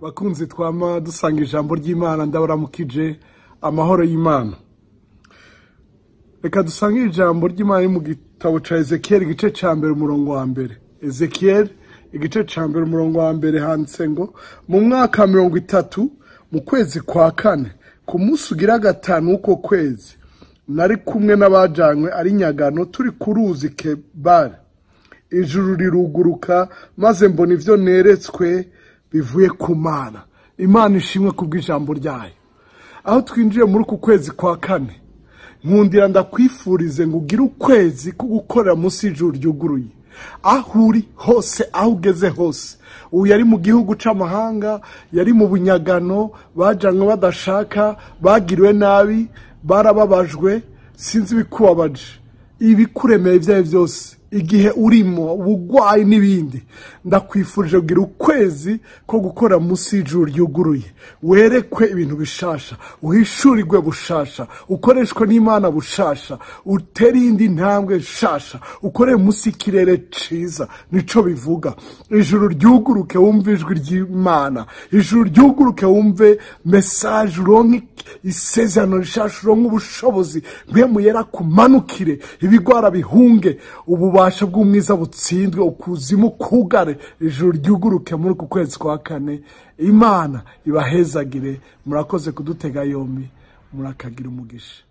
bakunzi twama dusanga ijambo ry'Imana ndabaramukije amahoro y'Imana. Reka dusange ijambo ry'Imana mu gitabo ca Ezekiel igice ca mbere umurongo wa mbere. Ezekiel igice ca mbere umurongo wa mbere handitse ngo mu mwaka 30 mu kwezi kwa kane ku munsi ugira gatanu uko kwezi nari kumwe n'abajanywe ari nyagano turi ku ruzi Kebari. Ijuru riruguruka maze mbona ivyo neretswe bivuye ku Mana. Imana ishimwe kubw'ijambo ryayo. Aho twinjiye muri ku kwezi kwa kane nkundira ndakwifurize ngo ugire ukwezi ko gukorera munsi y'ijuru ryuguruye. Aho uri hose, aho ugeze hose, uyu yari mu gihugu c'amahanga, yari mu bunyagano, bajanywe badashaka, bagiriwe nabi, barababajwe, sinzi bikubabaje, ibikuremeye ivyaye vyose, igihe urimo ubugwayi n'ibindi, ndakwifurije kugira ukwezi ko gukora munsi y'ijuru ryuguruye. Werekwe ibintu bishasha, uhishurirwe bushasha, ukoreshwe n'Imana bushasha, utere indi ntambwe shasha, ukore munsi y'ikirere ciza. Nico bivuga ijuru ryuguruke, wumve ijwi ry'Imana, ijuru ryuguruke, wumve message, uronke isezerano rishasha, uronke ubushobozi mpemu yera kumanukire, ibigwara bihunge, ububasha bw'umwiza butsindwe, ukuzimu kugare, ijuru ryuguruke muri ku kwezi kwa kane. Imana ibahezagire, murakoze kudutega yombi, murakagira umugisha.